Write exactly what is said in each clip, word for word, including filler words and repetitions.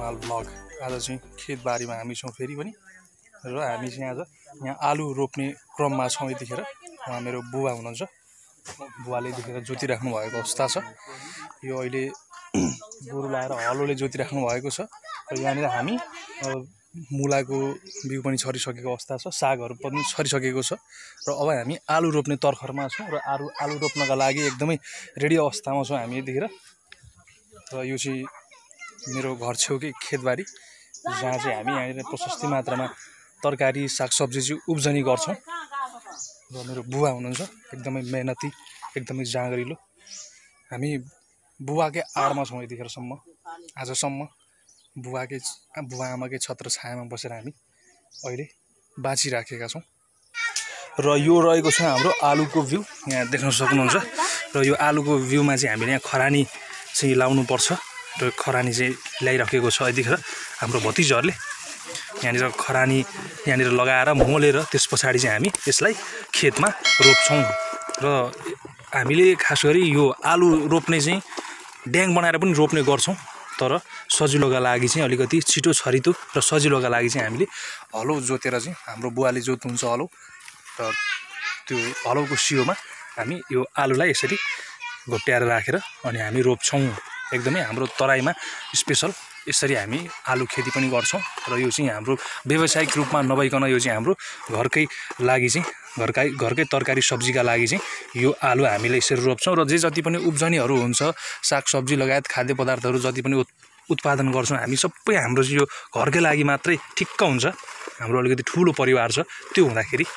हिमाल ब्लग। आज चाहिँ खेतबारीमा हामी छौँ फेरि पनि र हामी चाहिँ आज यहाँ आलु रोप्ने क्रममा छौँ। यतिखेर उहाँ मेरो बुवा हुनुहुन्छ। बुवाले यतिखेर जोतिराख्नु भएको अवस्था छ। यो अहिले गोरु लाएर हलोले जोतिराख्नु भएको छ र यहाँनिर हामी मुलाको बिउ पनि छरिसकेको अवस्था छ, सागहरू पनि छरिसकेको छ र अब हामी आलु रोप्ने तर्खरमा छौँ र आलु आलु रोप्नका लागि एकदमै रेडी अवस्थामा छौँ हामी यतिखेर। र यो चाहिँ मेरो घर छेउकै खेतबारी जहाँ चाहिँ हामी यहाँनिर प्रशस्ति मात्रामा तरकारी सागसब्जी चाहिँ उब्जनी गर्छौँ। र मेरो बुवा हुनुहुन्छ, एकदमै मेहनती, एकदमै जाँगरिलो। हामी बुवाकै आडमा छौँ यतिखेरसम्म। आजसम्म बुवाकै बुवा आमाकै छत्र छायामा बसेर हामी अहिले बाँचिराखेका छौँ। र यो रहेको छ हाम्रो आलुको बिउ, यहाँ देख्न सक्नुहुन्छ। र यो आलुको बिउमा चाहिँ हामीले यहाँ खरानी चाहिँ लाउनुपर्छ र खरानी चाहिँ ल्याइराखेको छ यतिखेर हाम्रो भतिजहरूले। यहाँनिर खरानी यहाँनिर लगाएर मोलेर त्यस पछाडि चाहिँ हामी यसलाई खेतमा रोप्छौँ। र हामीले खास गरी यो आलु रोप्ने चाहिँ ड्याङ बनाएर पनि रोप्ने गर्छौँ। तर सजिलोका लागि चाहिँ अलिकति छिटो छरितो र सजिलोका लागि चाहिँ हामीले हलो जोतेर चाहिँ हाम्रो बुवाले जोत्नुहुन्छ हलो, र त्यो हलोको सियोमा हामी यो आलुलाई यसरी घोप्ट्याएर राखेर अनि हामी रोप्छौँ। एकदमै हाम्रो तराईमा स्पेसल यसरी हामी आलु खेती पनि गर्छौँ। र यो चाहिँ हाम्रो व्यावसायिक रूपमा नभइकन यो चाहिँ हाम्रो घरकै लागि चाहिँ घरकै घरकै तरकारी सब्जीका लागि चाहिँ यो आलु हामीले यसरी रोप्छौँ। र जे जति पनि उब्जनीहरू हुन्छ, सागसब्जी लगायत खाद्य पदार्थहरू जति पनि उत्पादन गर्छौँ हामी सबै हाम्रो चाहिँ यो घरकै लागि मात्रै ठिक्क हुन्छ। हाम्रो अलिकति ठुलो परिवार छ, त्यो हुँदाखेरि।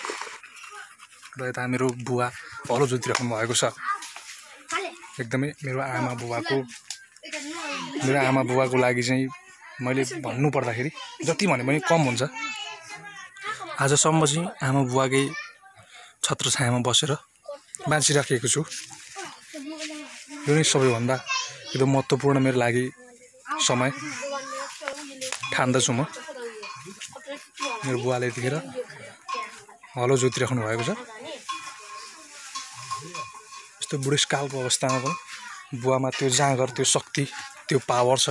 र यता मेरो बुवा हलो जोतिराख्नु भएको छ। एकदमै मेरो आमा बुवाको मेरो आमा बुवाको लागि चाहिँ मैले भन्नु पर्दाखेरि जति भने पनि कम हुन्छ। आजसम्म चाहिँ आमा बुवाकै छत्र छायामा बसेर बाँचिराखेको छु। यो नै सबैभन्दा एकदम महत्त्वपूर्ण मेरो लागि समय ठान्दछु म। मेरो बुवाले यतिखेर हलो जोतिराख्नु भएको छ। यस्तो बुढेसकालको अवस्थामा पनि बुवामा त्यो जाँगर, त्यो शक्ति, त्यो पावर छ।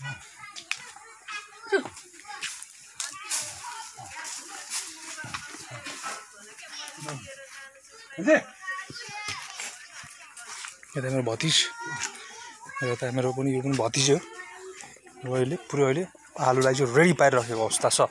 यता मेरो भतिज, यता मेरो पनि यो पनि भतिज हो। र अहिले पुरै अहिले आलुलाई चाहिँ रेडी पारिराखेको अवस्था छ।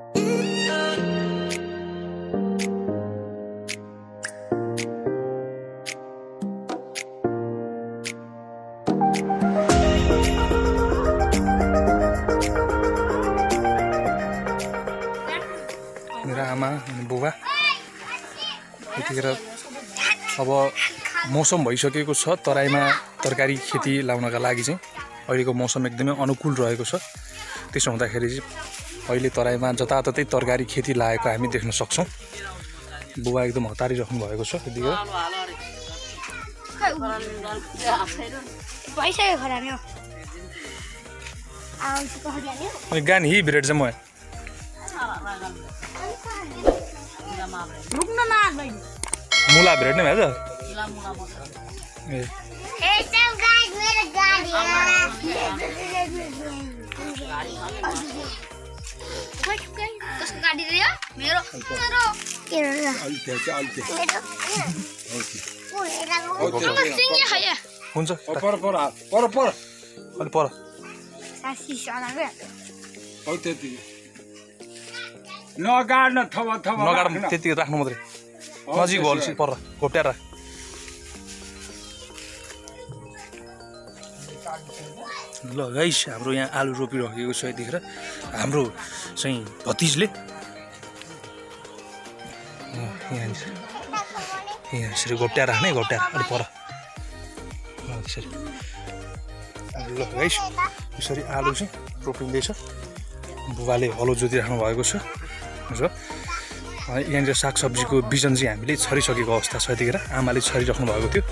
मेरो आमा अनि बुबा यतिखेर अब मौसम भइसकेको छ तराईमा तरकारी खेती लाउनका लागि चाहिँ अहिलेको मौसम एकदमै अनुकूल रहेको छ। त्यसो हुँदाखेरि चाहिँ अहिले तराईमा जताततै तरकारी खेती लागेको हामी देख्न सक्छौँ। बुबा एकदम हतारिराख्नु भएको छ यतिखेर। अनि गान हि भिरेट चाहिँ म मुला भेट नै भएछ। हुन्छ पर पर पर पर अलि पर नगाड्न थवा थवा नगाड्नु, त्यति राख्नु मात्रै। नजिक भयो पर घोप्ट्याएर राख। ल गाइस, हाम्रो यहाँ आलु रोपिराखेको छ यतिखेर हाम्रो चाहिँ भतिजले। यहाँनिर यहाँ यसरी घोप्ट्याएर राख्ने, घोप्ट्याएर अलि पर यसरी। ल गाइस, यसरी आलु चाहिँ रोपिँदैछ। बुबाले हलो जोतिराख्नु भएको छ र यहाँनिर सागसब्जीको बिजन चाहिँ हामीले छरिसकेको अवस्था छ यतिखेर। आमाले छरिराख्नु भएको थियो।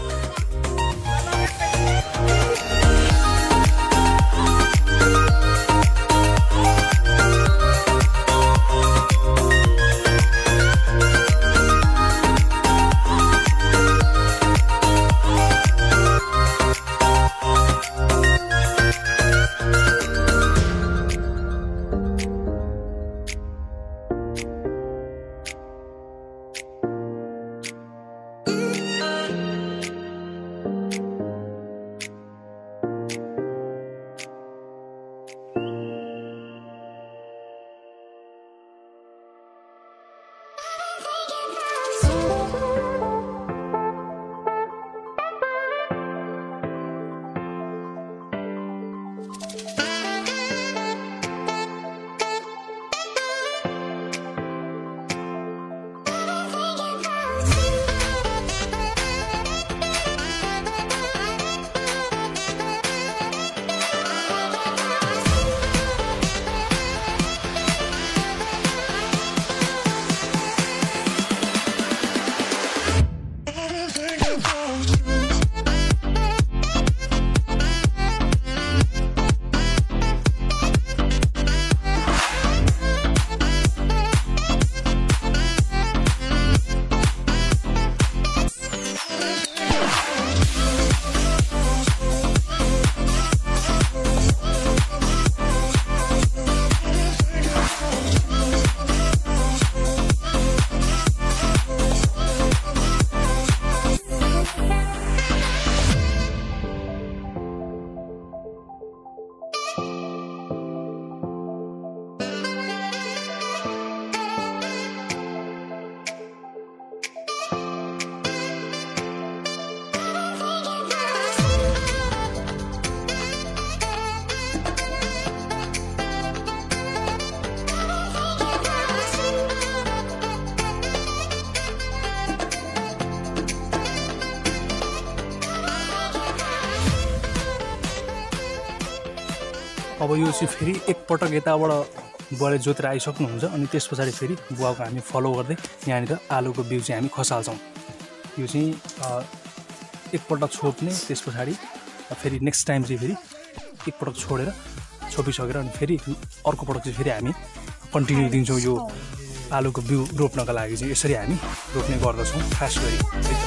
अब यो चाहिँ फेरि एकपटक यताबाट बुवाले जोतेर आइसक्नुहुन्छ अनि त्यस पछाडि फेरि बुवाको हामी फलो गर्दै यहाँनिर आलुको बिउ चाहिँ हामी खसाल्छौँ। यो चाहिँ एकपटक छोप्ने, त्यस पछाडि फेरि नेक्स्ट टाइम चाहिँ फेरि एकपटक छोडेर छोपिसकेर अनि फेरि अर्को पटक चाहिँ फेरि हामी कन्टिन्यू दिन्छौँ। यो आलुको बिउ रोप्नका लागि चाहिँ यसरी हामी रोप्ने गर्दछौँ खास गरी।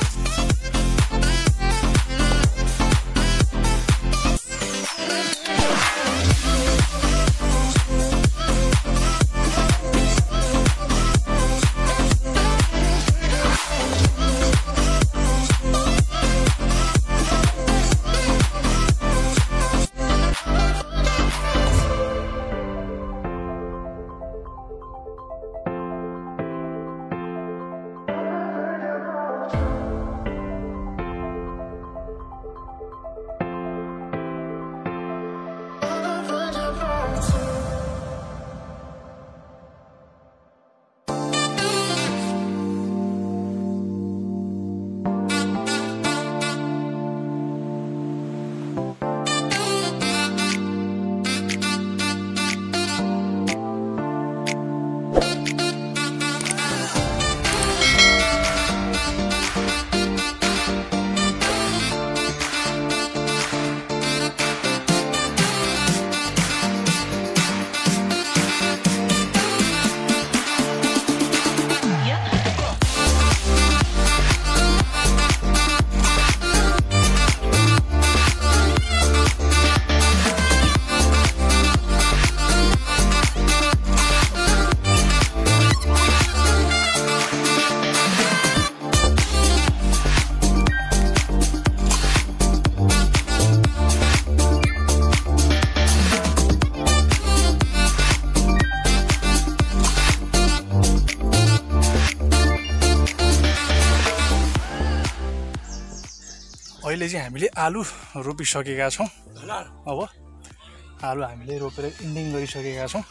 अहिले चाहिँ हामीले आलु रोपिसकेका छौँ। अब आलु हामीले रोपेर इन्डिङ गरिसकेका छौँ।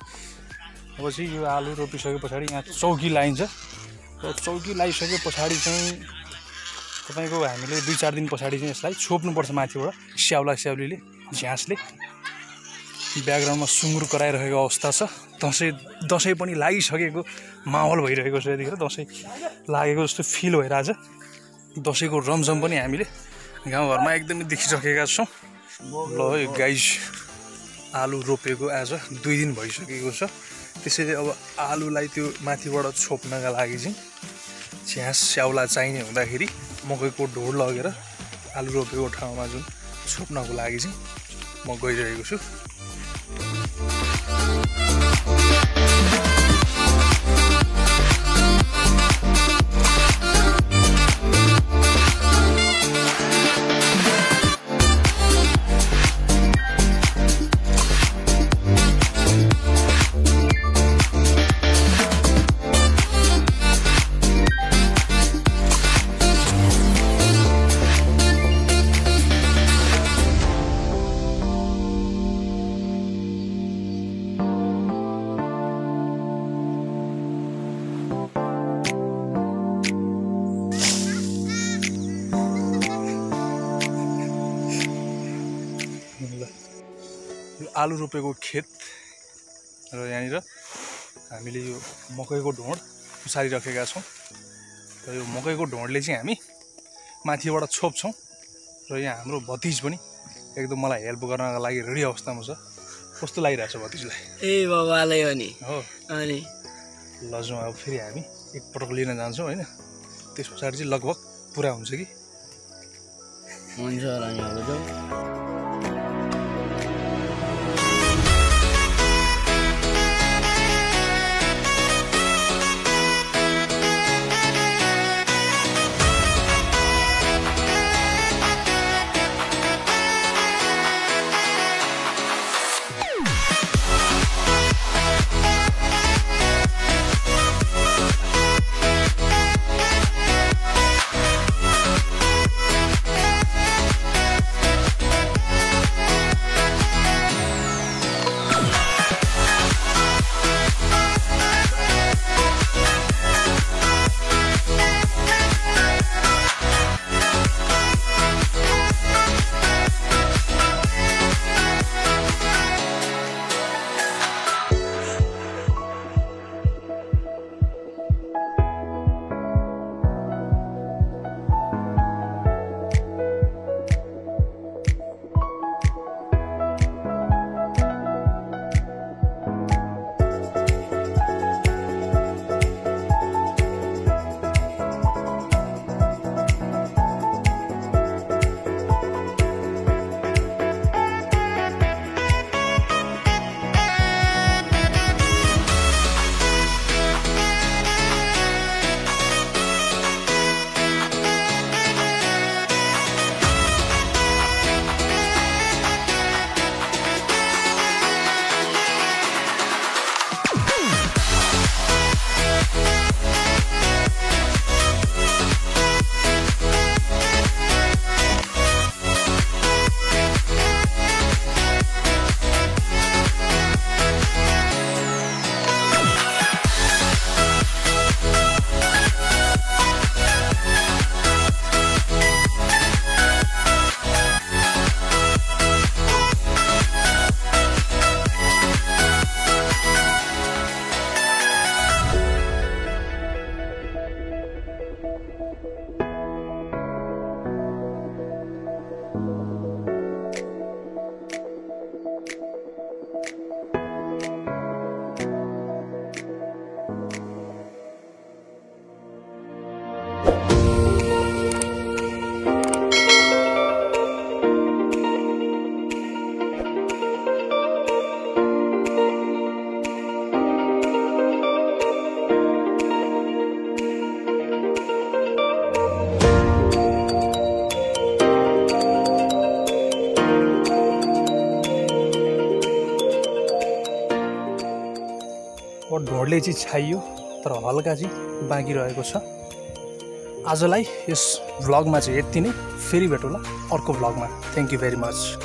अब चाहिँ यो आलु रोपिसके पछाडि यहाँ चौकी लाइन्छ। र चौकी लगाइसके पछाडि चाहिँ तपाईँको हामीले दुई चार दिन पछाडि चाहिँ यसलाई छोप्नुपर्छ माथिबाट स्याउला स्याउलीले झ्यासले। ब्याकग्राउन्डमा सुँगुर कराइरहेको अवस्था छ। दसैँ दसैँ पनि लागिसकेको माहौल भइरहेको छ। यतिखेर दसैँ लागेको जस्तो फिल भइरहेछ। दसैँको रमझम पनि हामीले गाउँघरमा एकदमै देखिसकेका छौँ। ल गाइज आलु रोपेको आज दुई दिन भइसकेको छ। त्यसैले अब आलुलाई त्यो माथिबाट छोप्नका लागि चाहिँ झ्यास स्याउला चाहिने हुँदाखेरि मकैको ढोड लगेर आलु रोपेको ठाउँमा जुन छोप्नको लागि चाहिँ म गइरहेको छु। आलु रोपेको खेत र यहाँनिर हामीले यो मकैको ढोड उसारिराखेका छौँ। र यो मकैको ढोडले चाहिँ हामी माथिबाट छोप्छौँ। र यहाँ हाम्रो भतिज पनि एकदम मलाई हेल्प गर्नका लागि रेडी अवस्थामा छ। कस्तो लागिरहेछ भतिजलाई? ए बाबाले हो नि हो अनि लजौँ। अब फेरि हामी एकपटक लिन जान्छौँ होइन। त्यस पछाडि चाहिँ लगभग पुरा हुन्छ कि हुन्छ होला नि अब जाऊ। अब ढोडले चाहिँ छाइयो तर हल्का चाहिँ बाँकी रहेको छ। आजलाई यस भ्लगमा चाहिँ यति नै। फेरि भेटौँला अर्को भ्लगमा। Thank you very much.